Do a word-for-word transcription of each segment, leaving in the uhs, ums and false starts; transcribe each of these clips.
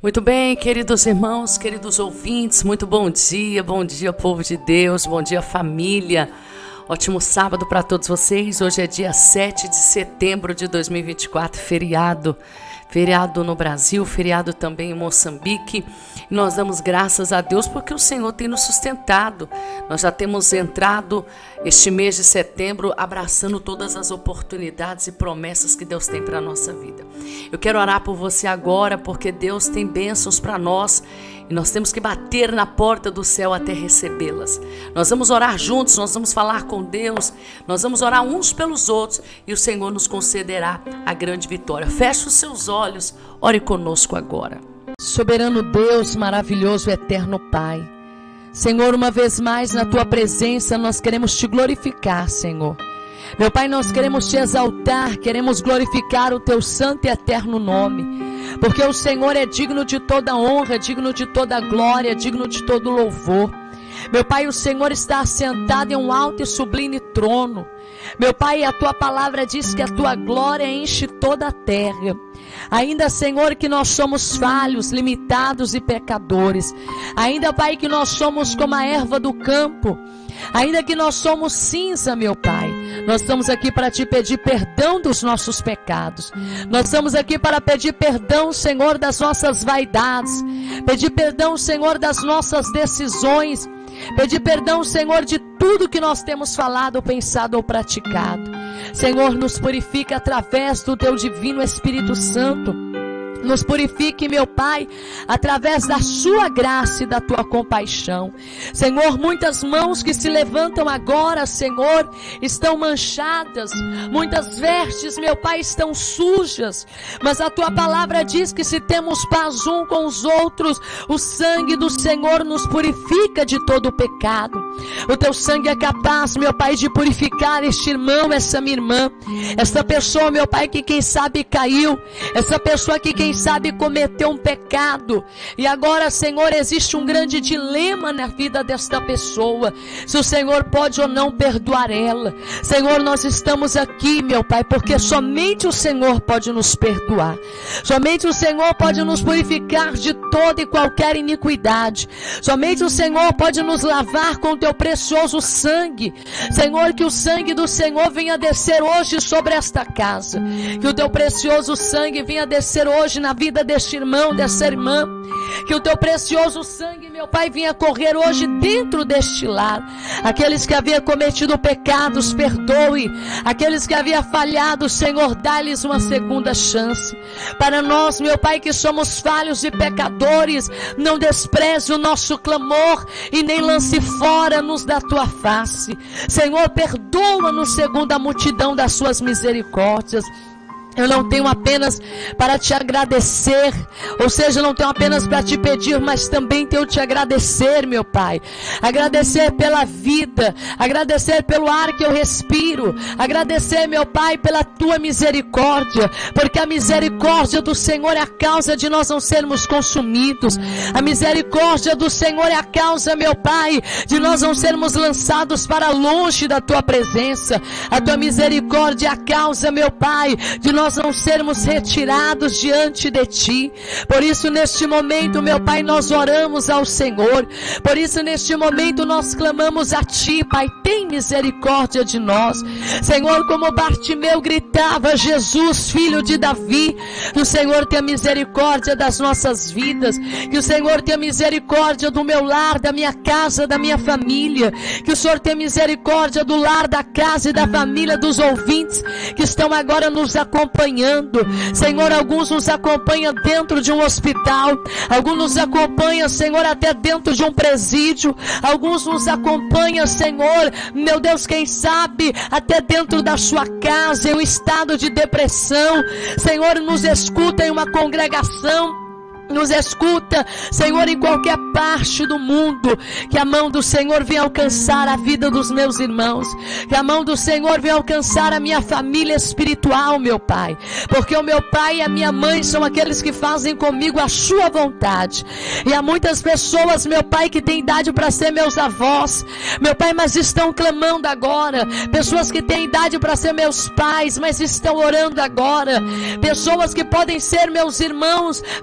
Muito bem, queridos irmãos, queridos ouvintes, muito bom dia, bom dia povo de Deus, bom dia família, ótimo sábado para todos vocês. Hoje é dia sete de setembro de dois mil e vinte e quatro, feriado, feriado no Brasil, feriado também em Moçambique. E nós damos graças a Deus porque o Senhor tem nos sustentado. Nós já temos entrado este mês de setembro abraçando todas as oportunidades e promessas que Deus tem para a nossa vida. Eu quero orar por você agora porque Deus tem bênçãos para nós e nós temos que bater na porta do céu até recebê-las. Nós vamos orar juntos, nós vamos falar com Deus, nós vamos orar uns pelos outros e o Senhor nos concederá a grande vitória. Feche os seus olhos, ore conosco agora. Soberano Deus, maravilhoso, eterno Pai, Senhor, uma vez mais na Tua presença nós queremos Te glorificar, Senhor. Meu Pai, nós queremos Te exaltar, queremos glorificar o Teu santo e eterno nome, porque o Senhor é digno de toda honra, digno de toda glória, digno de todo louvor. Meu Pai, o Senhor está assentado em um alto e sublime trono. Meu Pai, a Tua palavra diz que a Tua glória enche toda a terra. Ainda, Senhor, que nós somos falhos, limitados e pecadores. Ainda, Pai, que nós somos como a erva do campo. Ainda que nós somos cinza, meu Pai, nós estamos aqui para Te pedir perdão dos nossos pecados. Nós estamos aqui para pedir perdão, Senhor, das nossas vaidades. Pedir perdão, Senhor, das nossas decisões. Pedir perdão, Senhor, de tudo que nós temos falado, pensado ou praticado. Senhor, nos purifica através do Teu divino Espírito Santo. Nos purifique, meu Pai, através da Sua graça e da Tua compaixão. Senhor, muitas mãos que se levantam agora, Senhor, estão manchadas. Muitas vestes, meu Pai, estão sujas. Mas a Tua palavra diz que se temos paz um com os outros, o sangue do Senhor nos purifica de todo o pecado. O Teu sangue é capaz, meu Pai, de purificar este irmão, essa minha irmã. Essa pessoa, meu Pai, que quem sabe caiu. Essa pessoa que quem sabe cometeu um pecado e agora, Senhor, existe um grande dilema na vida desta pessoa, se o Senhor pode ou não perdoar ela. Senhor, nós estamos aqui, meu Pai, porque somente o Senhor pode nos perdoar, somente o Senhor pode nos purificar de toda e qualquer iniquidade, somente o Senhor pode nos lavar com o Teu precioso sangue. Senhor, que o sangue do Senhor venha descer hoje sobre esta casa, que o Teu precioso sangue venha descer hoje na vida deste irmão, dessa irmã, que o Teu precioso sangue, meu Pai, venha correr hoje dentro deste lar. Aqueles que haviam cometido pecados, perdoe. Aqueles que haviam falhado, Senhor, dá-lhes uma segunda chance. Para nós, meu Pai, que somos falhos e pecadores, não despreze o nosso clamor e nem lance fora-nos da Tua face. Senhor, perdoa-nos segundo a multidão das Suas misericórdias. Eu não tenho apenas para Te agradecer, ou seja, não tenho apenas para Te pedir, mas também tenho Te agradecer, meu Pai. Agradecer pela vida, agradecer pelo ar que eu respiro, agradecer, meu Pai, pela Tua misericórdia, porque a misericórdia do Senhor é a causa de nós não sermos consumidos. A misericórdia do Senhor é a causa, meu Pai, de nós não sermos lançados para longe da Tua presença. A Tua misericórdia é a causa, meu Pai, de nós nós não sermos retirados diante de Ti. Por isso neste momento, meu Pai, nós oramos ao Senhor. Por isso neste momento nós clamamos a Ti, Pai, tem misericórdia de nós. Senhor, como Bartimeu gritava, Jesus, filho de Davi, que o Senhor tenha misericórdia das nossas vidas, que o Senhor tenha misericórdia do meu lar, da minha casa, da minha família, que o Senhor tenha misericórdia do lar, da casa e da família dos ouvintes que estão agora nos acompanhando. Senhor, alguns nos acompanham dentro de um hospital, alguns nos acompanham, Senhor, até dentro de um presídio, alguns nos acompanham, Senhor, meu Deus, quem sabe até dentro da sua casa, em um estado de depressão. Senhor, nos escuta em uma congregação, nos escuta, Senhor, em qualquer parte do mundo. Que a mão do Senhor venha alcançar a vida dos meus irmãos, que a mão do Senhor venha alcançar a minha família espiritual, meu Pai, porque o meu pai e a minha mãe são aqueles que fazem comigo a Sua vontade. E há muitas pessoas, meu Pai, que têm idade para ser meus avós, meu Pai, mas estão clamando agora. Pessoas que têm idade para ser meus pais, mas estão orando agora. Pessoas que podem ser meus irmãos, meu Deus,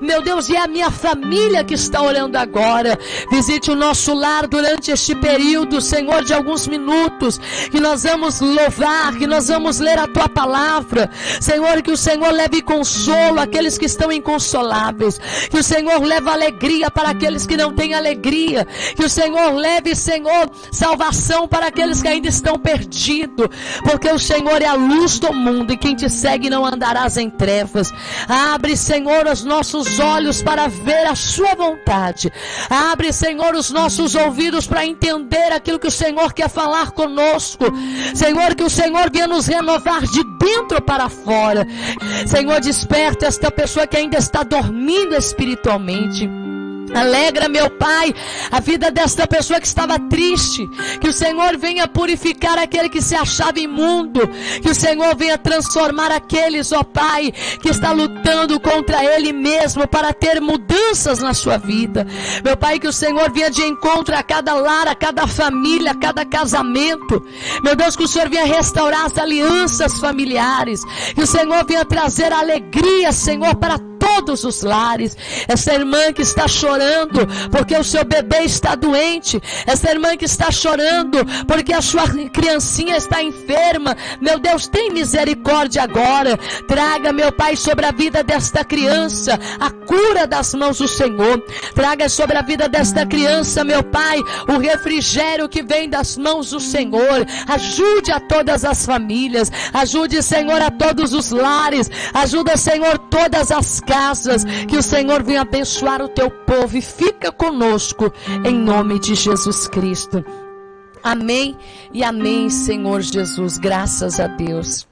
se é a minha família que está orando agora, visite o nosso lar durante este período, Senhor, de alguns minutos, que nós vamos louvar, que nós vamos ler a Tua palavra, Senhor, que o Senhor leve consolo àqueles que estão inconsoláveis, que o Senhor leve alegria para aqueles que não têm alegria, que o Senhor leve, Senhor, salvação para aqueles que ainda estão perdidos, porque o Senhor é a luz do mundo, e quem te segue não andarás em trevas. Abre, Senhor, os nossos olhos para ver a sua vontade, abre, Senhor, os nossos ouvidos para entender aquilo que o Senhor quer falar conosco, Senhor, que o Senhor venha nos renovar de dentro para fora. Senhor, desperta esta pessoa que ainda está dormindo espiritualmente. Alegra, meu Pai, a vida desta pessoa que estava triste, que o Senhor venha purificar aquele que se achava imundo, que o Senhor venha transformar aqueles, ó Pai, que está lutando contra Ele mesmo para ter mudanças na sua vida. Meu Pai, que o Senhor venha de encontro a cada lar, a cada família, a cada casamento. Meu Deus, que o Senhor venha restaurar as alianças familiares, que o Senhor venha trazer alegria, Senhor, para todos os lares. Essa irmã que está chorando porque o seu bebê está doente, essa irmã que está chorando porque a sua criancinha está enferma, meu Deus, tem misericórdia agora. Traga, meu Pai, sobre a vida desta criança a cura das mãos do Senhor. Traga sobre a vida desta criança, meu Pai, o refrigério que vem das mãos do Senhor. Ajude a todas as famílias, ajude, Senhor, a todos os lares, ajuda, Senhor, todas as casas, que o Senhor venha abençoar o teu povo e fica conosco em nome de Jesus Cristo. Amém e amém, Senhor Jesus, graças a Deus.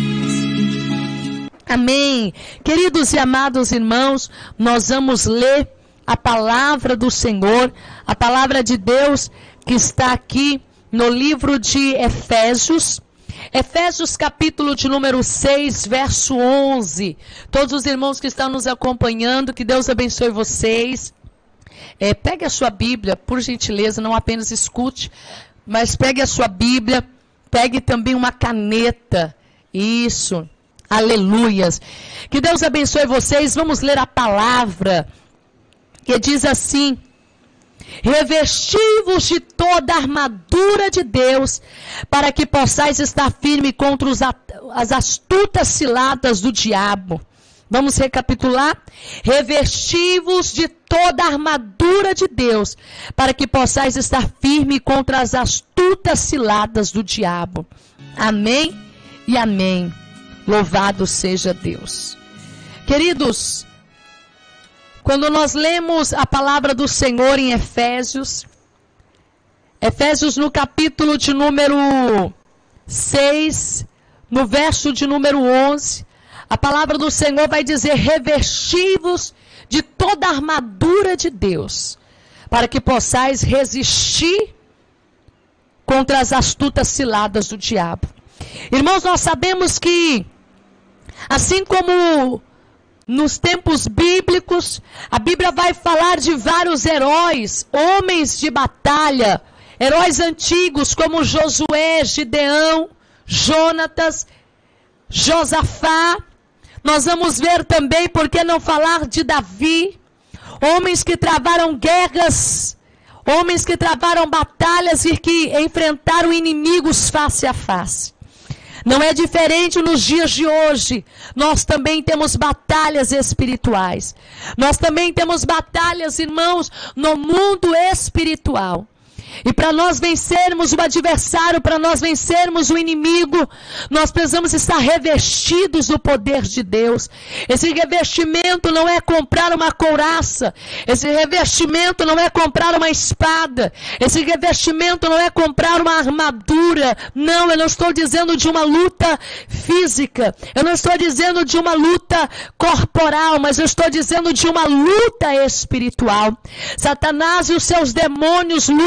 Amém. Queridos e amados irmãos, nós vamos ler a palavra do Senhor, a palavra de Deus que está aqui no livro de Efésios. Efésios capítulo de número seis, verso onze. Todos os irmãos que estão nos acompanhando, que Deus abençoe vocês. É, pegue a sua Bíblia, por gentileza, não apenas escute, mas pegue a sua Bíblia, pegue também uma caneta. Isso, aleluias. Que Deus abençoe vocês. Vamos ler a palavra, que diz assim: revesti-vos de toda a armadura de Deus, para que possais estar firme contra os, as astutas ciladas do diabo. Vamos recapitular? Revesti-vos de toda a armadura de Deus, para que possais estar firme contra as astutas ciladas do diabo. Amém e amém. Louvado seja Deus. Queridos, quando nós lemos a palavra do Senhor em Efésios, Efésios no capítulo de número seis, no verso de número onze, a palavra do Senhor vai dizer: revesti-vos de toda a armadura de Deus, para que possais resistir contra as astutas ciladas do diabo. Irmãos, nós sabemos que, assim como nos tempos bíblicos, a Bíblia vai falar de vários heróis, homens de batalha, heróis antigos como Josué, Gideão, Jonatas, Josafá. Nós vamos ver também, por que não falar de Davi, homens que travaram guerras, homens que travaram batalhas e que enfrentaram inimigos face a face. Não é diferente nos dias de hoje. Nós também temos batalhas espirituais. Nós também temos batalhas, irmãos, no mundo espiritual. E para nós vencermos o adversário, para nós vencermos o inimigo, nós precisamos estar revestidos do poder de Deus. Esse revestimento não é comprar uma couraça. Esse revestimento não é comprar uma espada. Esse revestimento não é comprar uma armadura. Não, eu não estou dizendo de uma luta física. Eu não estou dizendo de uma luta corporal, mas eu estou dizendo de uma luta espiritual. Satanás e os seus demônios lutam para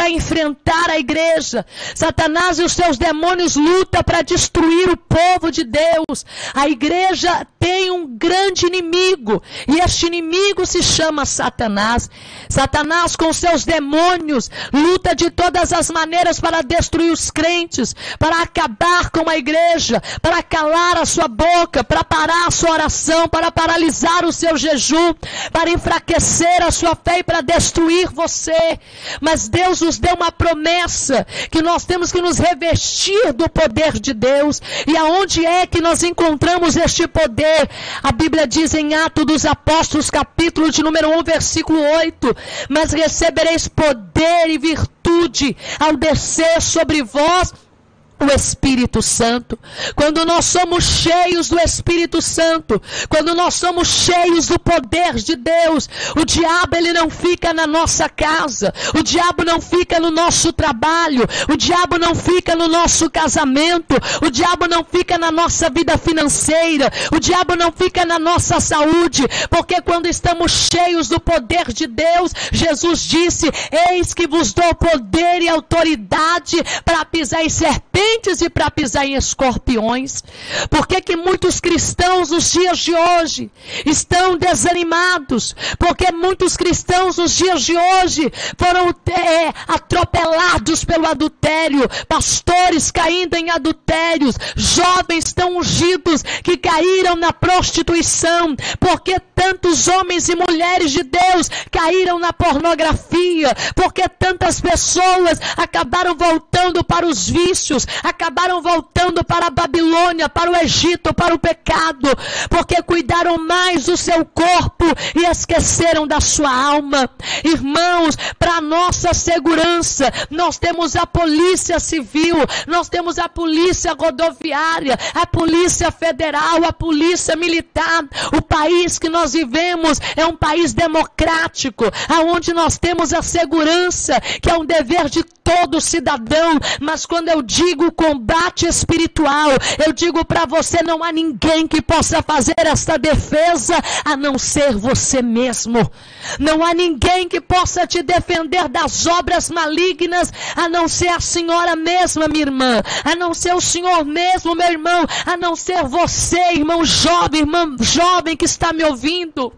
para enfrentar a igreja. Satanás e os seus demônios lutam para destruir o povo de Deus. A igreja tem um grande inimigo, e este inimigo se chama Satanás. Satanás com seus demônios luta de todas as maneiras para destruir os crentes, para acabar com a igreja, para calar a sua boca, para parar a sua oração, para paralisar o seu jejum, para enfraquecer a sua fé e para destruir você. Mas Deus nos deu uma promessa, que nós temos que nos revestir do poder de Deus. E aonde é que nós encontramos este poder? A Bíblia diz em Atos dos Apóstolos, capítulo de número um, versículo oito: mas recebereis poder e virtude ao descer sobre vós o Espírito Santo. Quando nós somos cheios do Espírito Santo, quando nós somos cheios do poder de Deus, o diabo ele não fica na nossa casa, o diabo não fica no nosso trabalho, o diabo não fica no nosso casamento, o diabo não fica na nossa vida financeira, o diabo não fica na nossa saúde, porque quando estamos cheios do poder de Deus, Jesus disse: eis que vos dou poder e autoridade para pisar em serpentes e para pisar em escorpiões. Por que que muitos cristãos nos dias de hoje estão desanimados? Porque muitos cristãos nos dias de hoje foram é, atropelados pelo adultério, pastores caindo em adultérios, jovens tão ungidos que caíram na prostituição. Porque tantos homens e mulheres de Deus caíram na pornografia? Porque tantas pessoas acabaram voltando para os vícios, acabaram voltando para a Babilônia, para o Egito, para o pecado? Porque cuidaram mais do seu corpo e esqueceram da sua alma. Irmãos, para nossa segurança, nós temos a polícia civil, nós temos a polícia rodoviária, a polícia federal, a polícia militar. O país que nós vivemos é um país democrático, onde nós temos a segurança, que é um dever de todo cidadão. Mas quando eu digo combate espiritual, eu digo para você, não há ninguém que possa fazer esta defesa a não ser você mesmo. Não há ninguém que possa te defender das obras malignas a não ser a senhora mesma, minha irmã, a não ser o senhor mesmo, meu irmão, a não ser você, irmão jovem, irmã jovem que está me ouvindo.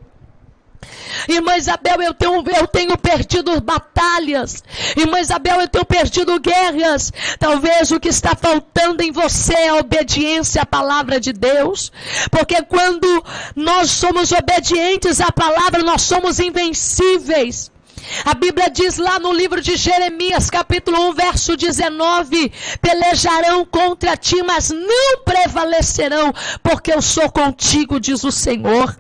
Irmã Isabel, eu tenho, eu tenho perdido batalhas. Irmã Isabel, eu tenho perdido guerras. Talvez o que está faltando em você é a obediência à palavra de Deus. Porque quando nós somos obedientes à palavra, nós somos invencíveis. A Bíblia diz lá no livro de Jeremias, capítulo um, verso dezenove: pelejarão contra ti, mas não prevalecerão, porque eu sou contigo, diz o Senhor.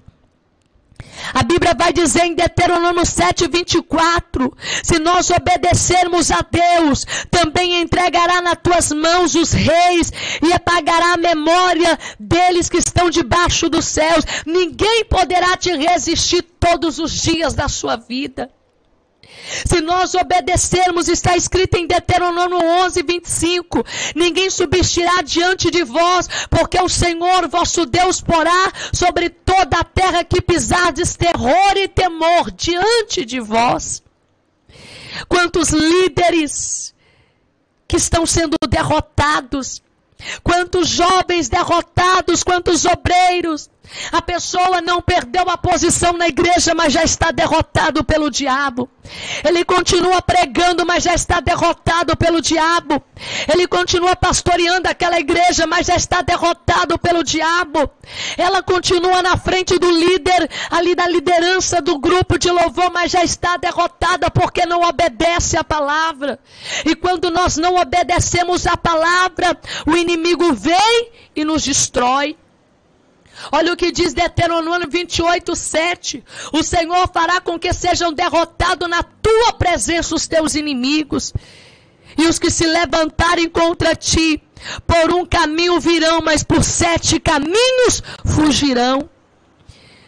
A Bíblia vai dizer em Deuteronômio sete, vinte e quatro: se nós obedecermos a Deus, também entregará nas tuas mãos os reis e apagará a memória deles que estão debaixo dos céus. Ninguém poderá te resistir todos os dias da sua vida. Se nós obedecermos, está escrito em Deuteronômio onze, vinte e cinco: ninguém subsistirá diante de vós, porque o Senhor vosso Deus porá sobre toda a terra que pisardes terror e temor diante de vós. Quantos líderes que estão sendo derrotados, quantos jovens derrotados, quantos obreiros. A pessoa não perdeu a posição na igreja, mas já está derrotado pelo diabo. Ele continua pregando, mas já está derrotado pelo diabo. Ele continua pastoreando aquela igreja, mas já está derrotado pelo diabo. Ela continua na frente do líder, ali da liderança do grupo de louvor, mas já está derrotada porque não obedece à palavra. E quando nós não obedecemos à palavra, o inimigo vem e nos destrói. Olha o que diz Deuteronômio vinte e oito, sete: o Senhor fará com que sejam derrotados na tua presença os teus inimigos, e os que se levantarem contra ti, por um caminho virão, mas por sete caminhos fugirão.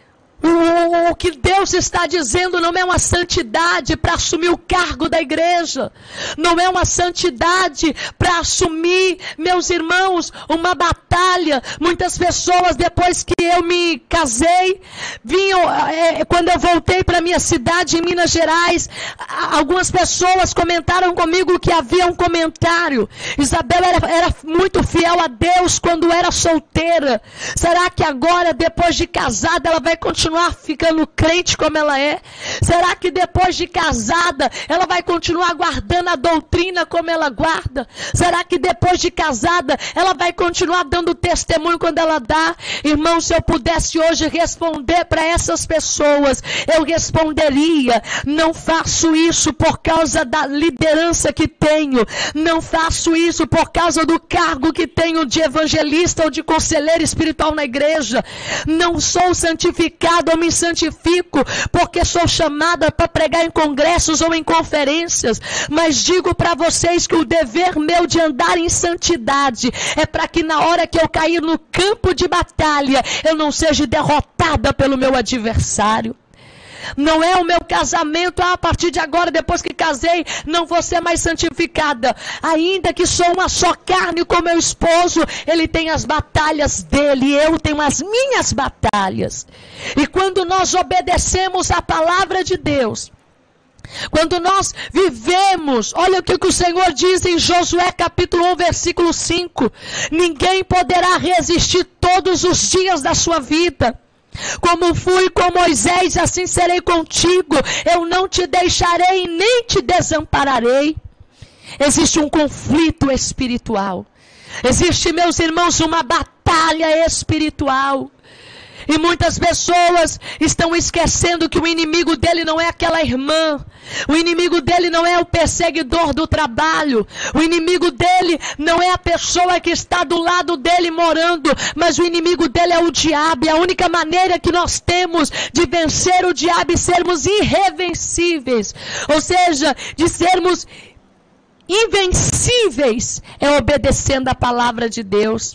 O, o que Deus está dizendo não é uma santidade para assumir o cargo da igreja. Não é uma santidade para assumir, meus irmãos, uma batalha. Muitas pessoas, depois que eu me casei, vinham, é, quando eu voltei para minha cidade em Minas Gerais, algumas pessoas comentaram comigo que havia um comentário: Isabela era, era muito fiel a Deus quando era solteira. Será que agora, depois de casada, ela vai continuar ficando crente como ela é? Será que depois de casada ela vai continuar guardando a doutrina como ela guarda? Será que depois de casada ela vai continuar dando testemunho quando ela dá? Irmão, se eu pudesse hoje responder para essas pessoas, eu responderia: não faço isso por causa da liderança que tenho, não faço isso por causa do cargo que tenho de evangelista ou de conselheiro espiritual na igreja, não sou santificado ou me santifico porque sou chamada para pregar em congressos ou em conferências, mas digo para vocês que o dever meu de andar em santidade é para que na hora que eu cair no campo de batalha, eu não seja derrotada pelo meu adversário. Não é o meu casamento, ah, a partir de agora, depois que casei, não vou ser mais santificada. Ainda que sou uma só carne com meu esposo, ele tem as batalhas dele e eu tenho as minhas batalhas. E quando nós obedecemos a palavra de Deus, quando nós vivemos, olha o que o Senhor diz em Josué capítulo um, versículo cinco: ninguém poderá resistir todos os dias da sua vida. Como fui com Moisés, assim serei contigo. Eu não te deixarei nem te desampararei. Existe um conflito espiritual. Existe, meus irmãos, uma batalha espiritual. E muitas pessoas estão esquecendo que o inimigo dele não é aquela irmã. O inimigo dele não é o perseguidor do trabalho. O inimigo dele não é a pessoa que está do lado dele morando. Mas o inimigo dele é o diabo. E a única maneira que nós temos de vencer o diabo e sermos irrevencíveis, ou seja, de sermos invencíveis, é obedecendo a palavra de Deus.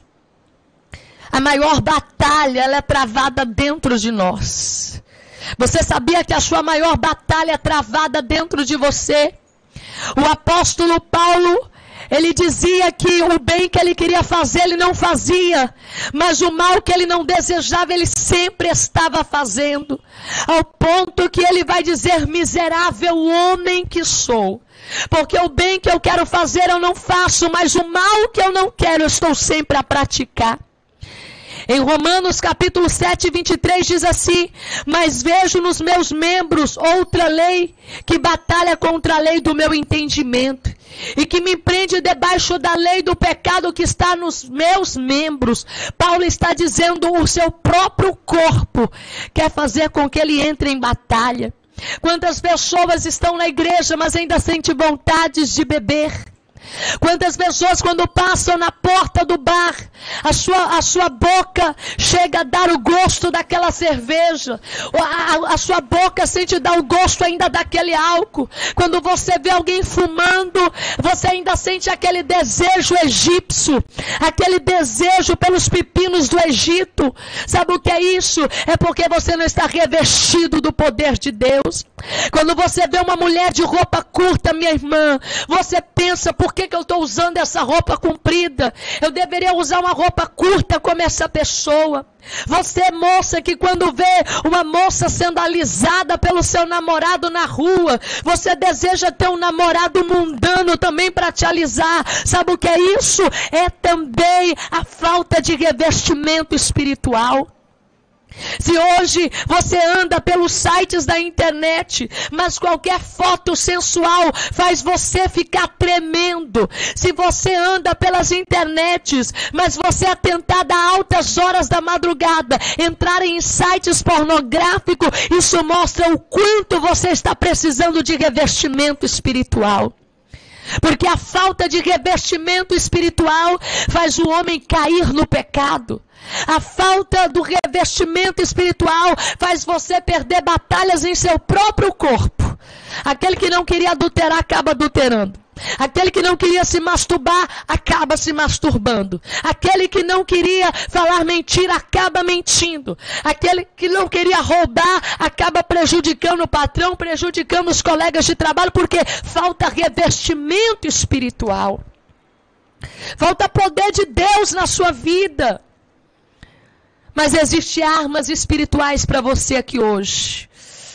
A maior batalha, ela é travada dentro de nós. Você sabia que a sua maior batalha é travada dentro de você? O apóstolo Paulo, ele dizia que o bem que ele queria fazer, ele não fazia. Mas o mal que ele não desejava, ele sempre estava fazendo. Ao ponto que ele vai dizer: miserável homem que sou. Porque o bem que eu quero fazer eu não faço, mas o mal que eu não quero eu estou sempre a praticar. Em Romanos capítulo sete, vinte e três diz assim: mas vejo nos meus membros outra lei que batalha contra a lei do meu entendimento e que me prende debaixo da lei do pecado que está nos meus membros. Paulo está dizendo: o seu próprio corpo quer fazer com que ele entre em batalha. Quantas pessoas estão na igreja, mas ainda sentem vontades de beber? Quantas pessoas, quando passam na porta do bar, a sua, a sua boca chega a dar o gosto daquela cerveja, a, a, a sua boca sente dar o gosto ainda daquele álcool. Quando você vê alguém fumando, você ainda sente aquele desejo egípcio, aquele desejo pelos pepinos do Egito. Sabe o que é isso? É porque você não está revestido do poder de Deus. Quando você vê uma mulher de roupa curta, minha irmã, você pensa: por que que eu estou usando essa roupa comprida? Eu deveria usar uma roupa curta como essa pessoa. Você, moça, que quando vê uma moça sendo alisada pelo seu namorado na rua, você deseja ter um namorado mundano também para te alisar. Sabe o que é isso? É também a falta de revestimento espiritual. Se hoje você anda pelos sites da internet, mas qualquer foto sensual faz você ficar tremendo. Se você anda pelas internets, mas você é tentado a altas horas da madrugada entrar em sites pornográficos, isso mostra o quanto você está precisando de revestimento espiritual. Porque a falta de revestimento espiritual faz o homem cair no pecado. A falta do revestimento espiritual faz você perder batalhas em seu próprio corpo. Aquele que não queria adulterar acaba adulterando. Aquele que não queria se masturbar, acaba se masturbando. Aquele que não queria falar mentira, acaba mentindo. Aquele que não queria roubar, acaba prejudicando o patrão, prejudicando os colegas de trabalho, porque falta revestimento espiritual. Falta poder de Deus na sua vida. Mas existem armas espirituais para você aqui hoje.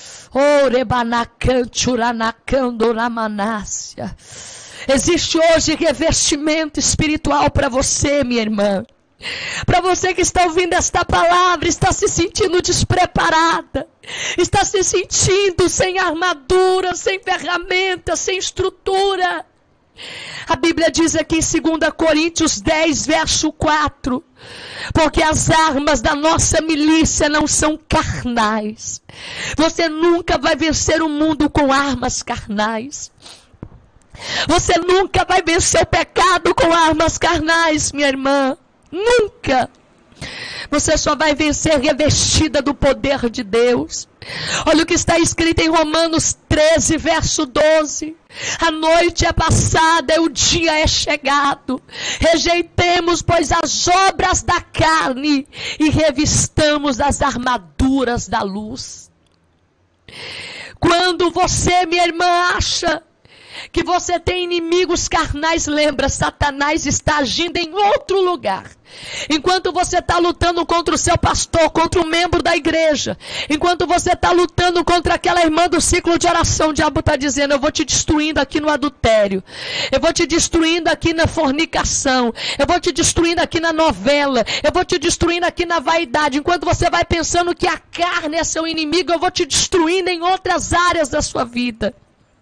Existe hoje revestimento espiritual para você, minha irmã. Para você que está ouvindo esta palavra, está se sentindo despreparada, está se sentindo sem armadura, sem ferramenta, sem estrutura. A Bíblia diz aqui em dois Coríntios dez, verso quatro, porque as armas da nossa milícia não são carnais. Você nunca vai vencer o mundo com armas carnais. Você nunca vai vencer o pecado com armas carnais, minha irmã. Nunca. Você só vai vencer revestida do poder de Deus. Olha o que está escrito em Romanos treze, verso doze. A noite é passada e o dia é chegado. Rejeitemos, pois, as obras da carne e revistamos as armaduras da luz. Quando você, minha irmã, acha que você tem inimigos carnais, lembra, Satanás está agindo em outro lugar. Enquanto você está lutando contra o seu pastor, contra um membro da igreja, enquanto você está lutando contra aquela irmã do ciclo de oração, o diabo está dizendo: eu vou te destruindo aqui no adultério, eu vou te destruindo aqui na fornicação, eu vou te destruindo aqui na novela, eu vou te destruindo aqui na vaidade. Enquanto você vai pensando que a carne é seu inimigo, eu vou te destruindo em outras áreas da sua vida.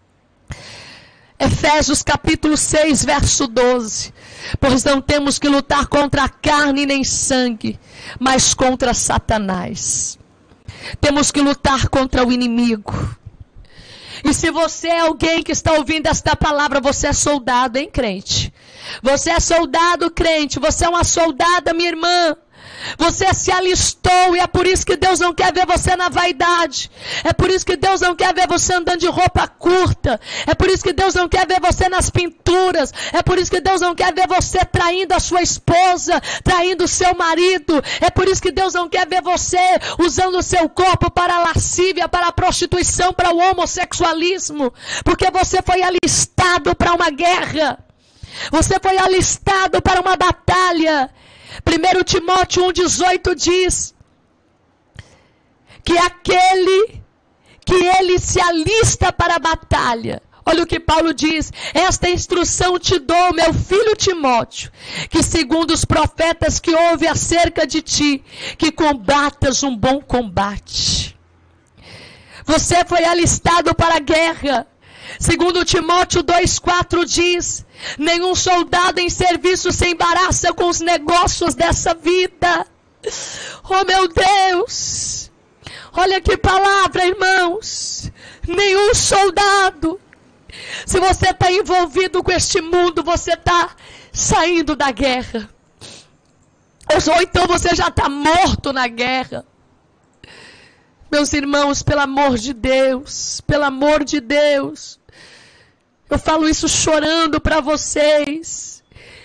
Efésios capítulo seis, verso doze. Pois não temos que lutar contra a carne nem sangue, mas contra Satanás. Temos que lutar contra o inimigo. E se você é alguém que está ouvindo esta palavra, você é soldado, hein, crente? Você é soldado, crente. Você é uma soldada, minha irmã. Você se alistou, e é por isso que Deus não quer ver você na vaidade. É por isso que Deus não quer ver você andando de roupa curta. É por isso que Deus não quer ver você nas pinturas. É por isso que Deus não quer ver você traindo a sua esposa, traindo o seu marido. É por isso que Deus não quer ver você usando o seu corpo para a lascívia, para a prostituição, para o homossexualismo. Porque você foi alistado para uma guerra. Você foi alistado para uma batalha. primeiro Timóteo um, dezoito diz que aquele que ele se alista para a batalha. Olha o que Paulo diz: esta instrução te dou, meu filho Timóteo, que segundo os profetas que houve acerca de ti, que combatas um bom combate. Você foi alistado para a guerra. Segundo Timóteo dois, quatro diz: nenhum soldado em serviço se embaraça com os negócios dessa vida. Oh, meu Deus! Olha que palavra, irmãos! Nenhum soldado. Se você está envolvido com este mundo, você está saindo da guerra. Ou então você já está morto na guerra. Meus irmãos, pelo amor de Deus, pelo amor de Deus, eu falo isso chorando para vocês.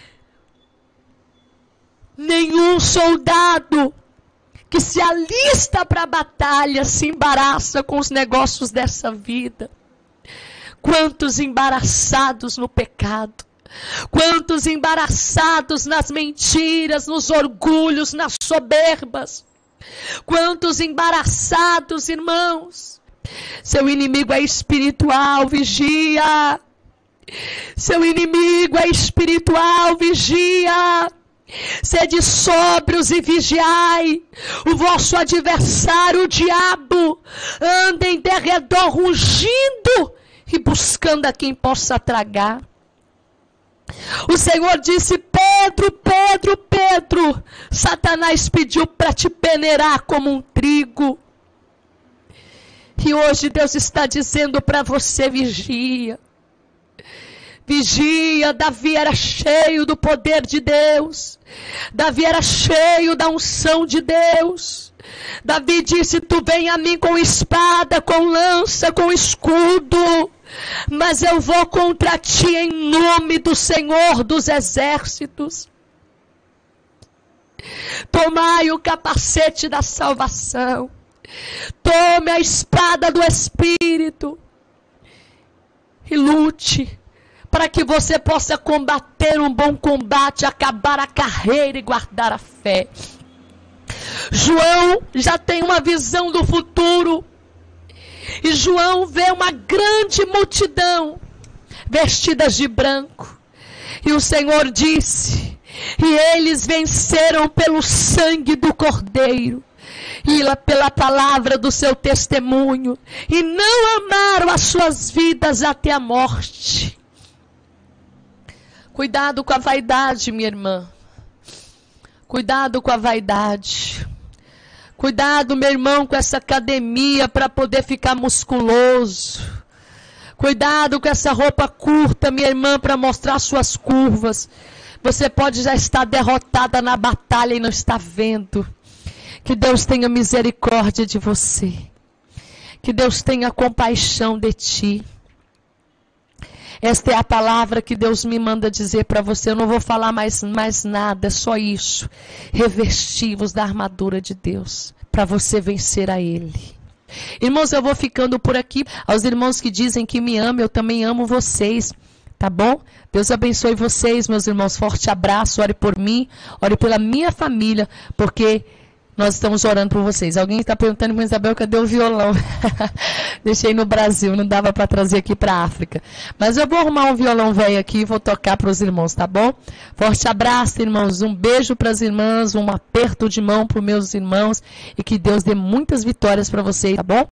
Nenhum soldado que se alista para a batalha se embaraça com os negócios dessa vida. Quantos embaraçados no pecado. Quantos embaraçados nas mentiras, nos orgulhos, nas soberbas. Quantos embaraçados, irmãos. Seu inimigo é espiritual, vigia. Seu inimigo é espiritual, vigia. Sede sóbrios e vigiai. O vosso adversário, o diabo, anda em derredor rugindo e buscando a quem possa tragar. O Senhor disse: Pedro, Pedro, Pedro, Satanás pediu para te peneirar como um trigo. E hoje Deus está dizendo para você: vigia. Vigia. Davi era cheio do poder de Deus. Davi era cheio da unção de Deus. Davi disse: tu vem a mim com espada, com lança, com escudo. mas eu vou contra ti em nome do Senhor dos Exércitos. Tomai o capacete da salvação. Tome a espada do Espírito e lute para que você possa combater um bom combate, acabar a carreira e guardar a fé. João já tem uma visão do futuro. E João vê uma grande multidão vestidas de branco. E o Senhor disse: e eles venceram pelo sangue do Cordeiro e pela palavra do seu testemunho, e não amaram as suas vidas até a morte. Cuidado com a vaidade, minha irmã. Cuidado com a vaidade. Cuidado, meu irmão, com essa academia para poder ficar musculoso. Cuidado com essa roupa curta, minha irmã, para mostrar suas curvas. Você pode já estar derrotada na batalha e não está vendo. Que Deus tenha misericórdia de você. Que Deus tenha compaixão de ti. Esta é a palavra que Deus me manda dizer para você. Eu não vou falar mais, mais nada, é só isso. Revesti-vos da armadura de Deus, para você vencer a Ele. Irmãos, eu vou ficando por aqui. Aos irmãos que dizem que me amam, eu também amo vocês. Tá bom? Deus abençoe vocês, meus irmãos. Forte abraço, ore por mim, ore pela minha família, porque nós estamos orando por vocês. Alguém está perguntando para Isabel, cadê o violão? Deixei no Brasil, não dava para trazer aqui para a África. Mas eu vou arrumar um violão velho aqui e vou tocar para os irmãos, tá bom? Forte abraço, irmãos. Um beijo para as irmãs, um aperto de mão para os meus irmãos e que Deus dê muitas vitórias para vocês, tá bom?